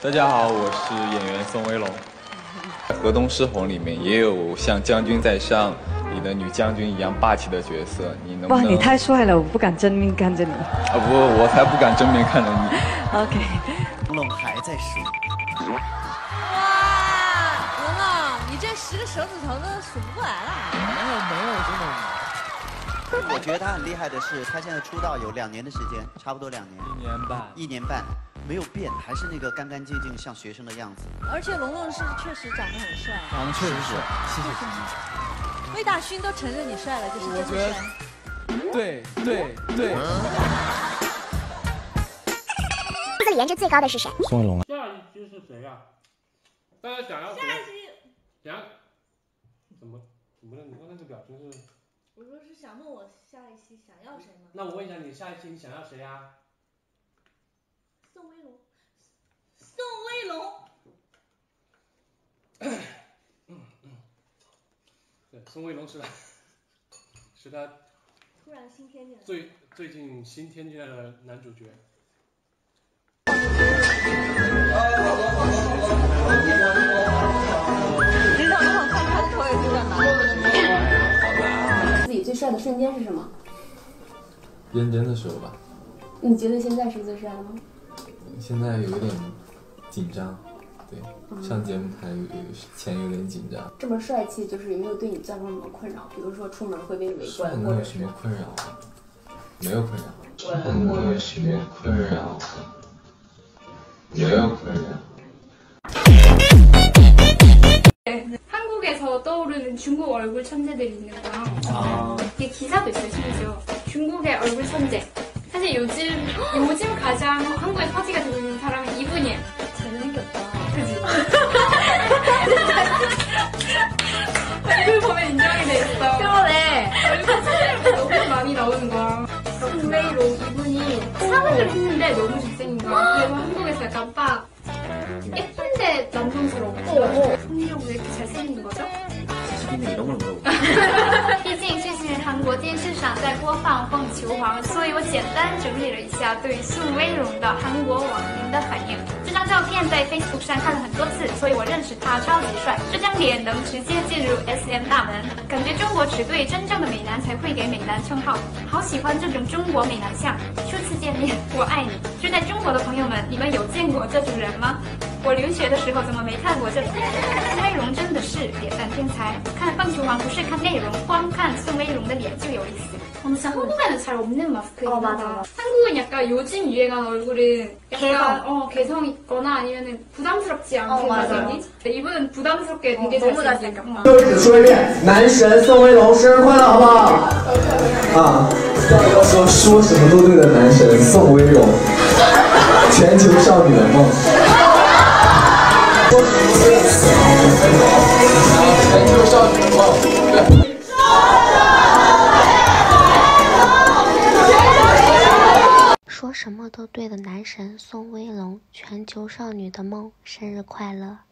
大家好，我是演员宋威龙。河东狮吼里面也有像《将军在上》里的女将军一样霸气的角色，你能不能？ 哇，你太帅了，我不敢正面看着你。 啊不，我才不敢正面看着你。 OK。 龙龙还在数。 哇，龙龙，你这10个手指头都数不过来了。 没有，真的。我觉得他很厉害的是，他现在出道有2年的时间，差不多2年。1年半。没有变，还是那个干干净净像学生的样子。 而且龙龙是确实长得很帅， 长得确实是，谢谢。 魏大勋都承认你帅了，就是真的帅。 对。 这里颜值最高的是谁？ 宋威龙。 下一期是谁呀？大家想要谁？ 下一期想怎么了？你刚才这表情是？ 我说是想问我下一期想要谁吗？ 那我问一下你，下一期你想要谁呀？ 宋威龙。宋威龙。 对，宋威龙是他突然新添进来。 最近新添进来的男主角。 领导，我想看他的头也是干嘛？ 自己最帅的瞬间是什么？ 认真的时候吧。 你觉得现在是最帅的吗？ 现在有点紧张，对，上节目台前有点紧张。 这么帅气，就是有没有对你造成什么困扰？比如说出门会被围观，或者是？ 什么困扰？没有困扰。能有什么困扰？没有困扰。 한국에서 떠오르는 중국 얼굴 천재들이 있는 거야. 이게 기사도 있어요, 심지어. 중국의 얼굴 천재. 사실 요즘 가장 한국에 화제가 되고 있는 사람은 이분이에요. 잘생겼다. 그지? 얼굴 보면 인정이 돼 있어. 그러네. 얼굴 사진을 너무 많이 나오는 거야. 의외로 이분이 사극을 했는데 너무 잘생긴 거야. 그래서 한국에서 약간 빡 예쁜데 남성스럽고 성희롱 왜 이렇게 잘생긴 거죠? 毕竟最近韩国电视上在播放《凤求凰》，所以我简单整理了一下对宋威龙的韩国网民的反应。这张照片在 Facebook 上看了很多次，所以我认识他超级帅。这张脸能直接进入 SM 大门，感觉中国只对真正的美男才会给美男称号。好喜欢这种中国美男相。初次见面，我爱你。住在中国的朋友们，你们有见过这种人吗？我留学的时候怎么没看过这种？宋威龙真的是脸蛋天才。看《凤求凰》不是看内容，光看宋威龙的脸就有意思。 진짜 한국에는 잘 없는 마스크이긴 하다. 한국은 약간 요즘 유행한 얼굴은 약간 개성 있거나 아니면은 부담스럽지 않게 잘생긴. 이분은 부담스럽게 되게 너무 잘생겼어. 说一遍，男神宋威龙生日快乐，好不好？啊，要说什么都对的男神宋威龙，全球少女的梦。全球少女的梦。 说什么都对的男神宋威龙，全球少女的梦，生日快乐！